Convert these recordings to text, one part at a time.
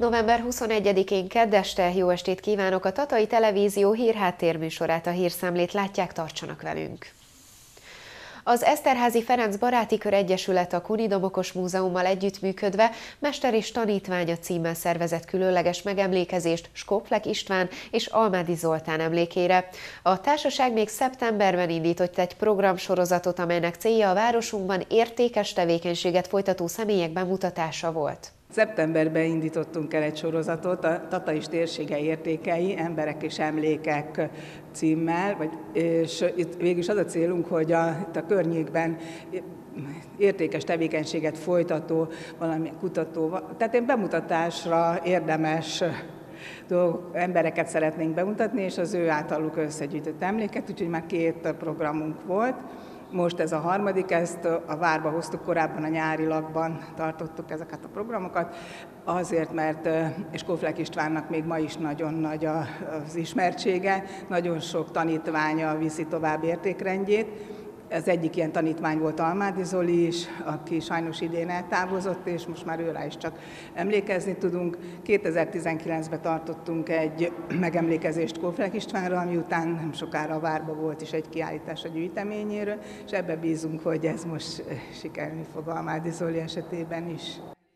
November 21-én kedd este jó estét kívánok! A Tatai Televízió hírháttérműsorát, a Hírszemlét látják, tartsanak velünk! Az Eszterházy Ferenc Baráti Kör Egyesület a Kuni Domokos Múzeummal együttműködve Mester és tanítványa címmel szervezett különleges megemlékezést Skóflek István és Almádi Zoltán emlékére. A társaság még szeptemberben indított egy programsorozatot, amelynek célja a városunkban értékes tevékenységet folytató személyek bemutatása volt. Szeptemberben indítottunk el egy sorozatot, a Tatai térsége értékei, emberek és emlékek címmel, és itt végülis az a célunk, hogy itt a környékben értékes tevékenységet folytató, valamilyen kutató, tehát egy bemutatásra érdemes embereket szeretnénk bemutatni, és az ő általuk összegyűjtött emléket, úgyhogy már 2 programunk volt. Most ez a harmadik, ezt a várba hoztuk, korábban a nyárilagban tartottuk ezeket a programokat, azért, mert Skóflek Istvánnak még ma is nagyon nagy az ismertsége, nagyon sok tanítványa viszi tovább értékrendjét. Az egyik ilyen tanítvány volt Almádi Zoli is, aki sajnos idén eltávozott, és most már őrá is csak emlékezni tudunk. 2019-ben tartottunk egy megemlékezést Skóflek Istvánra, ami után nem sokára a várba volt is egy kiállítás a gyűjteményéről, és ebbe bízunk, hogy ez most sikerülni fog Almádi Zoli esetében is.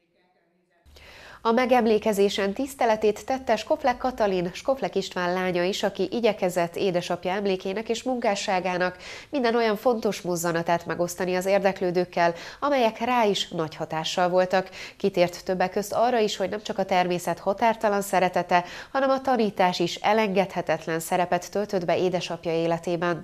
A megemlékezésen tiszteletét tette Skóflek Katalin, Skóflek István lánya is, aki igyekezett édesapja emlékének és munkásságának minden olyan fontos mozzanatát megosztani az érdeklődőkkel, amelyek rá is nagy hatással voltak. Kitért többek közt arra is, hogy nem csak a természet határtalan szeretete, hanem a tanítás is elengedhetetlen szerepet töltött be édesapja életében.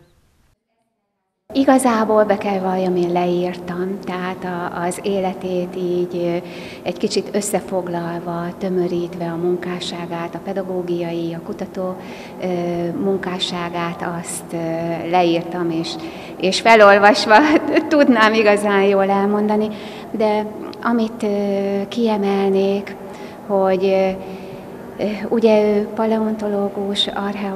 Igazából be kell valljam, én leírtam, tehát az életét így egy kicsit összefoglalva, tömörítve a munkásságát, a pedagógiai, a kutató munkásságát, azt leírtam, és felolvasva tudnám igazán jól elmondani, de amit kiemelnék, hogy ugye ő paleontológus,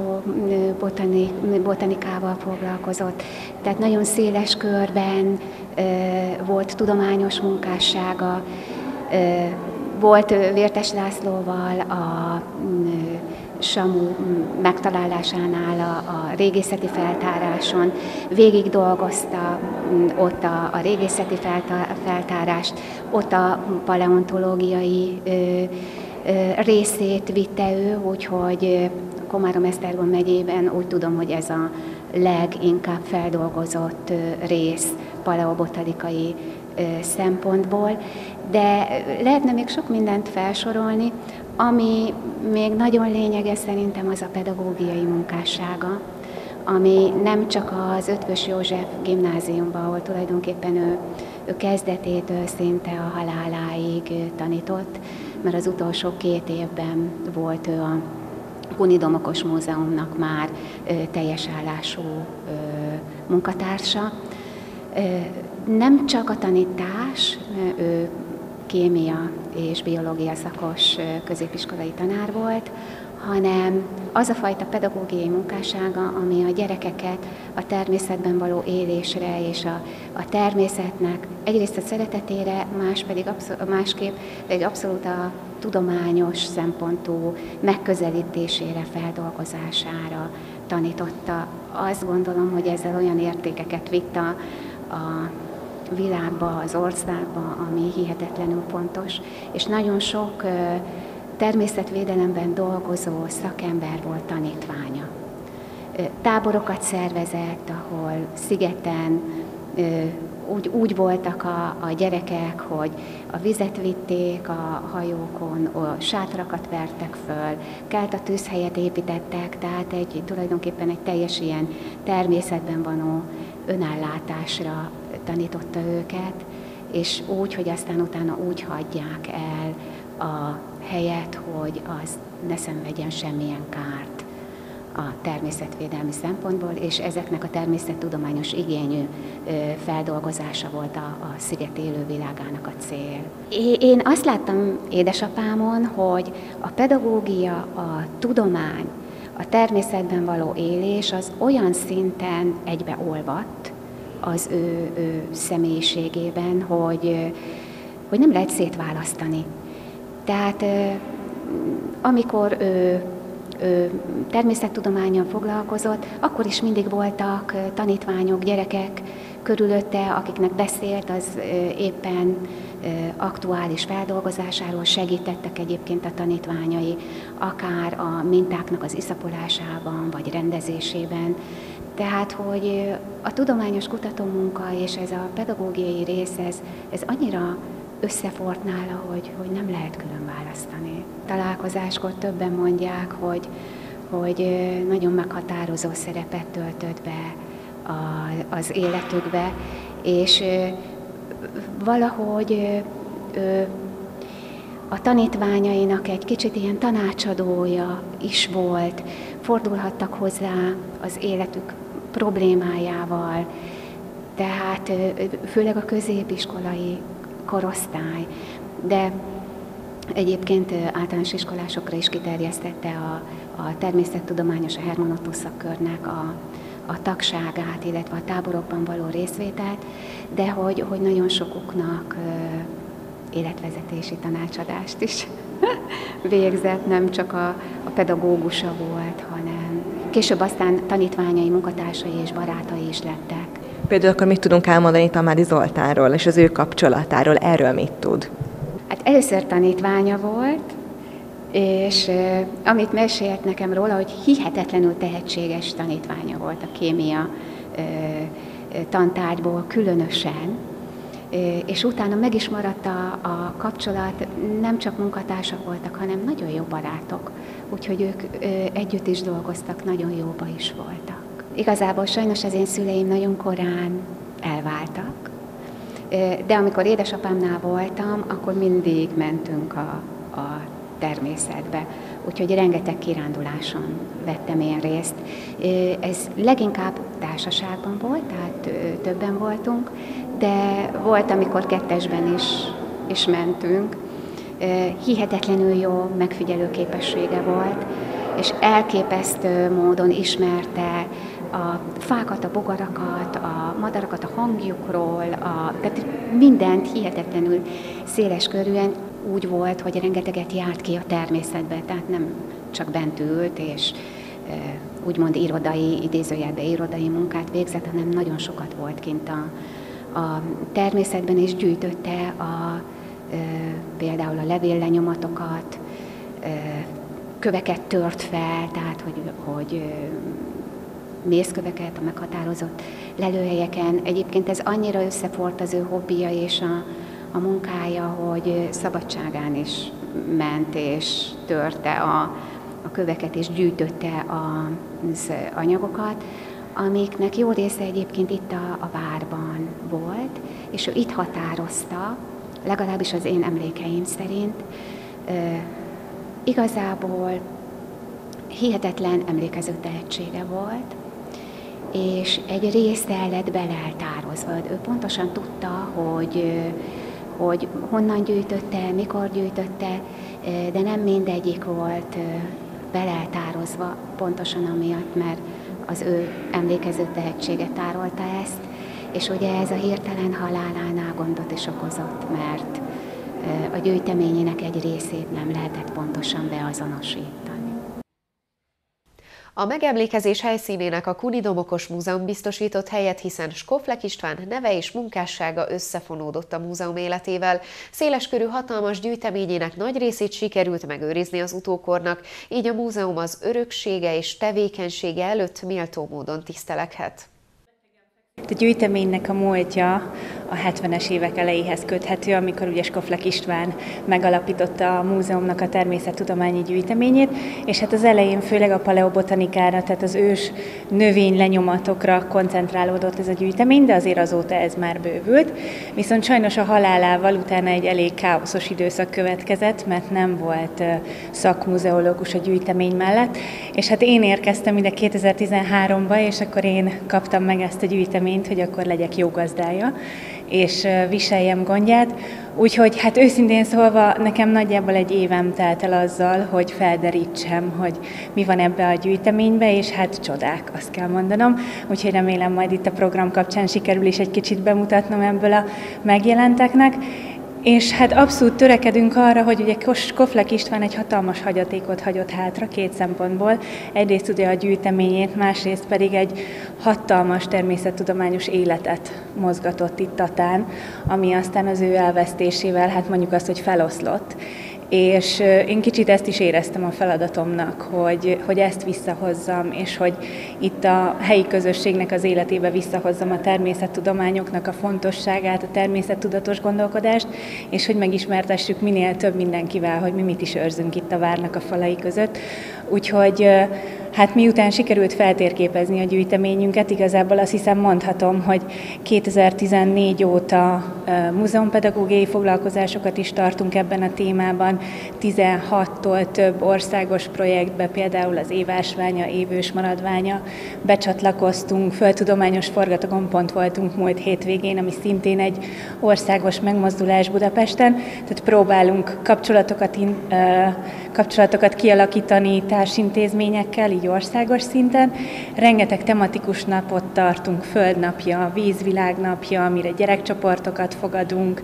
archeobotanikával foglalkozott, tehát nagyon széles körben volt tudományos munkássága, volt Vértes Lászlóval a Samu megtalálásánál, a régészeti feltáráson, végig dolgozta ott a régészeti feltárást, ott a paleontológiai részét vitte ő, úgyhogy Komárom-Esztergom megyében úgy tudom, hogy ez a leginkább feldolgozott rész paleobotanikai szempontból, de lehetne még sok mindent felsorolni, ami még nagyon lényeges szerintem az a pedagógiai munkássága, ami nem csak az Eötvös József gimnáziumban, ahol tulajdonképpen ő kezdetétől szinte a haláláig tanított, mert az utolsó 2 évben volt ő a Kuni Domokos Múzeumnak már teljes állású munkatársa. Nem csak a tanítás, ő kémia és biológia szakos középiskolai tanár volt, hanem az a fajta pedagógiai munkássága, ami a gyerekeket a természetben való élésre és a természetnek egyrészt a szeretetére, másképp egy abszolút a tudományos szempontú megközelítésére, feldolgozására tanította. Azt gondolom, hogy ezzel olyan értékeket vitt a világba, az országba, ami hihetetlenül fontos, és nagyon sok természetvédelemben dolgozó szakember volt tanítványa. Táborokat szervezett, ahol szigeten úgy voltak a gyerekek, hogy a vizet vitték a hajókon, sátrakat vertek föl, kelt a tűzhelyet építettek, tehát tulajdonképpen egy teljes ilyen természetben való önállátásra tanította őket, és úgy, hogy aztán utána úgy hagyják el a helyet, hogy az ne szenvedjen semmilyen kárt a természetvédelmi szempontból, és ezeknek a természettudományos igényű feldolgozása volt a sziget élővilágának a cél. Én azt láttam édesapámon, hogy a pedagógia, a tudomány, a természetben való élés az olyan szinten egybeolvadt az ő személyiségében, hogy nem lehet szétválasztani. Tehát amikor természettudománnyal foglalkozott, akkor is mindig voltak tanítványok, gyerekek körülötte, akiknek beszélt, az éppen aktuális feldolgozásáról, segítettek egyébként a tanítványai, akár a mintáknak az iszapolásában, vagy rendezésében. Tehát, hogy a tudományos kutatómunka és ez a pedagógiai rész, ez annyira összefort nála, hogy nem lehet külön választani. Találkozáskor többen mondják, hogy nagyon meghatározó szerepet töltött be az életükbe, és valahogy a tanítványainak egy kicsit ilyen tanácsadója is volt, fordulhattak hozzá az életük problémájával, tehát főleg a középiskolai korosztály, de egyébként általános iskolásokra is kiterjesztette a természettudományos, a Hermanotus szakkörnek a tagságát, illetve a táborokban való részvételt, de hogy nagyon sokuknak életvezetési tanácsadást is végzett, nem csak a pedagógusa volt, hanem később aztán tanítványai, munkatársai és barátai is lettek. Például akkor mit tudunk elmondani Tamádi Zoltánról és az ő kapcsolatáról? Erről mit tud? Hát először tanítványa volt, és amit mesélt nekem róla, hogy hihetetlenül tehetséges tanítványa volt a kémia tantárgyból különösen, és utána meg is maradt a kapcsolat, nem csak munkatársak voltak, hanem nagyon jó barátok, úgyhogy ők együtt is dolgoztak, nagyon jóba is voltak. Igazából sajnos az én szüleim nagyon korán elváltak, de amikor édesapámnál voltam, akkor mindig mentünk a természetbe, úgyhogy rengeteg kiránduláson vettem én részt. Ez leginkább társaságban volt, tehát többen voltunk, de volt, amikor kettesben is mentünk. Hihetetlenül jó megfigyelő képessége volt, és elképesztő módon ismerte a fákat, a bogarakat, a madarakat a hangjukról, tehát mindent hihetetlenül széleskörűen úgy volt, hogy rengeteget járt ki a természetbe, tehát nem csak bent ült, és úgymond idézőjelben irodai munkát végzett, hanem nagyon sokat volt kint a természetben, és gyűjtötte például a levéllenyomatokat, köveket tört fel, tehát hogy mészköveket a meghatározott lelőhelyeken. Egyébként ez annyira összefort az ő hobbija és a munkája, hogy szabadságán is ment és törte a köveket és gyűjtötte az anyagokat, amiknek jó része egyébként itt a várban volt, és ő itt határozta, legalábbis az én emlékeim szerint. Igazából hihetetlen emlékező tehetsége volt, és egy része lett beleltározva. Ő pontosan tudta, hogy honnan gyűjtötte, mikor gyűjtötte, de nem mindegyik volt beleltározva, pontosan amiatt, mert az ő emlékező tehetsége tárolta ezt, és ugye ez a hirtelen halálánál gondot is okozott, mert a gyűjteményének egy részét nem lehetett pontosan beazonosítani. A megemlékezés helyszínének a Kuni Domokos Múzeum biztosított helyet, hiszen Skoflek István neve és munkássága összefonódott a múzeum életével. Széleskörű hatalmas gyűjteményének nagy részét sikerült megőrizni az utókornak, így a múzeum az öröksége és tevékenysége előtt méltó módon tiszteleghet. A gyűjteménynek a múltja a 70-es évek elejéhez köthető, amikor ugye Skoflek István megalapította a múzeumnak a természettudományi gyűjteményét, és hát az elején főleg a paleobotanikára, tehát az ős növénylenyomatokra koncentrálódott ez a gyűjtemény, de azért azóta ez már bővült. Viszont sajnos a halálával utána egy elég káoszos időszak következett, mert nem volt szakmuzeológus a gyűjtemény mellett, és hát én érkeztem ide 2013-ba, és akkor én kaptam meg ezt a gyűjteményt, hogy akkor legyek jó gazdája, és viseljem gondját. Úgyhogy hát őszintén szólva nekem nagyjából egy évem telt el azzal, hogy felderítsem, hogy mi van ebbe a gyűjteménybe, és hát csodák, azt kell mondanom. Úgyhogy remélem majd itt a program kapcsán sikerül is egy kicsit bemutatnom ebből a megjelenteknek. És hát abszolút törekedünk arra, hogy ugye Koflek István egy hatalmas hagyatékot hagyott hátra két szempontból. Egyrészt ugye a gyűjteményét, másrészt pedig egy hatalmas természettudományos életet mozgatott itt Tatán, ami aztán az ő elvesztésével, hát mondjuk azt, hogy feloszlott. És én kicsit ezt is éreztem a feladatomnak, hogy ezt visszahozzam, és hogy itt a helyi közösségnek az életébe visszahozzam a természettudományoknak a fontosságát, a természettudatos gondolkodást, és hogy megismertessük minél több mindenkivel, hogy mi mit is őrzünk itt a várnak a falai között. Úgyhogy hát miután sikerült feltérképezni a gyűjteményünket, igazából azt hiszem mondhatom, hogy 2014 óta múzeumpedagógiai foglalkozásokat is tartunk ebben a témában, 16-tól több országos projektbe, például az évásványa, évős maradványa becsatlakoztunk, földtudományos forgatagont voltunk múlt hétvégén, ami szintén egy országos megmozdulás Budapesten, tehát próbálunk kapcsolatokat kialakítani társintézményekkel, így országos szinten. Rengeteg tematikus napot tartunk, Földnapja, Vízvilágnapja, amire gyerekcsoportokat fogadunk.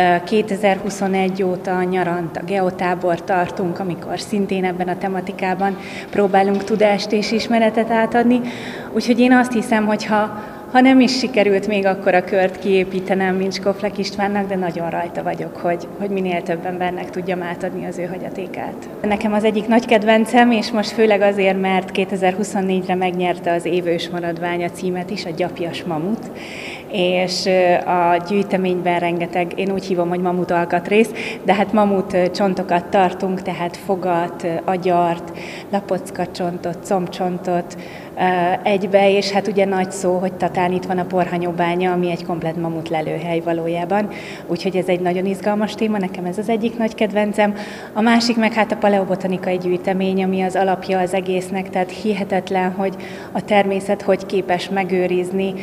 2021 óta nyarant a geotábor tartunk, amikor szintén ebben a tematikában próbálunk tudást és ismeretet átadni. Úgyhogy én azt hiszem, hogy ha nem is sikerült még akkora kört kiépítenem, mint Koflek Istvánnak, de nagyon rajta vagyok, hogy minél több embernek tudjam átadni az ő hagyatékát. Nekem az egyik nagy kedvencem, és most főleg azért, mert 2024-re megnyerte az évős maradványa címet is, a gyapjas mamut, és a gyűjteményben rengeteg, én úgy hívom, hogy mamut alkatrész, de hát mamut csontokat tartunk, tehát fogat, agyart, lapockacsontot, combcsontot egybe, és hát ugye nagy szó, hogy Tatán itt van a Porhanyóbánya, ami egy komplett mamut lelőhely valójában, úgyhogy ez egy nagyon izgalmas téma, nekem ez az egyik nagy kedvencem. A másik meg hát a paleobotanikai gyűjtemény, ami az alapja az egésznek, tehát hihetetlen, hogy a természet hogy képes megőrizni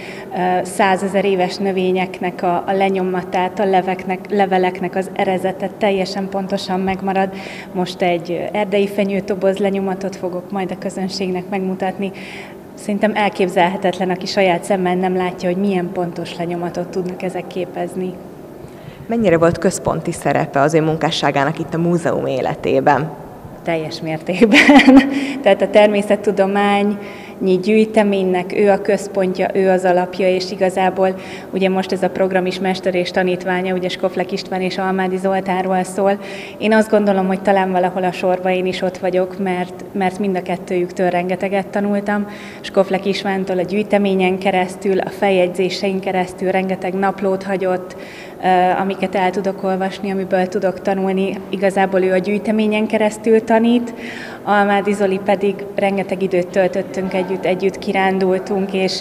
100 000 éves növényeknek a lenyomatát, a leveleknek az erezetet teljesen pontosan megmarad. Most egy erdei fenyőtoboz lenyomatot fogok majd a közönségnek megmutatni. Szerintem elképzelhetetlen, aki saját szemmel nem látja, hogy milyen pontos lenyomatot tudnak ezek képezni. Mennyire volt központi szerepe az ő munkásságának itt a múzeum életében? Teljes mértékben. Tehát a természettudományi gyűjteménynek ő a központja, ő az alapja, és igazából ugye most ez a program is mester és tanítványa, ugye Koflek István és Almádi Zoltánról szól. Én azt gondolom, hogy talán valahol a sorban én is ott vagyok, mert mind a kettőjüktől rengeteget tanultam. Koflek Istvántól a gyűjteményen keresztül, a feljegyzésein keresztül rengeteg naplót hagyott, amiket el tudok olvasni, amiből tudok tanulni. Igazából ő a gyűjteményen keresztül tanít, Almádi Zoli pedig rengeteg időt töltöttünk együtt kirándultunk, és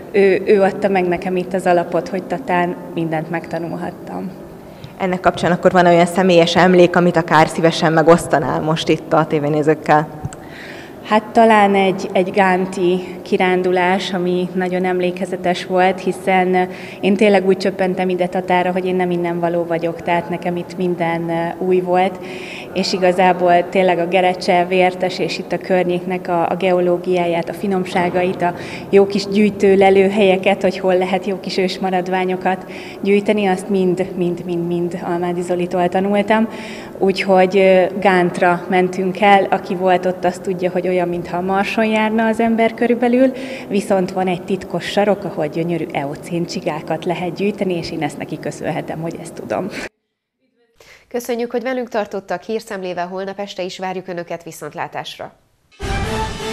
ő adta meg nekem itt az alapot, hogy Tatán mindent megtanulhattam. Ennek kapcsán akkor van olyan személyes emlék, amit akár szívesen megosztanál most itt a tévénézőkkel? Hát talán egy gánti kirándulás, ami nagyon emlékezetes volt, hiszen én tényleg úgy csöppentem ide Tatára, hogy én nem innen való vagyok, tehát nekem itt minden új volt, és igazából tényleg a Gerecse, Vértes és itt a környéknek a geológiáját, a finomságait, a jó kis gyűjtő lelőhelyeket, hogy hol lehet jó kis ősmaradványokat gyűjteni, azt mind Almádi Zolitól tanultam. Úgyhogy Gántra mentünk el, aki volt ott, azt tudja, hogy olyan, mintha a Marson járna az ember körülbelül, viszont van egy titkos sarok, ahol gyönyörű eocén csigákat lehet gyűjteni, és én ezt neki köszönhetem, hogy ezt tudom. Köszönjük, hogy velünk tartottak, hírszemlével holnap este is várjuk Önöket viszontlátásra.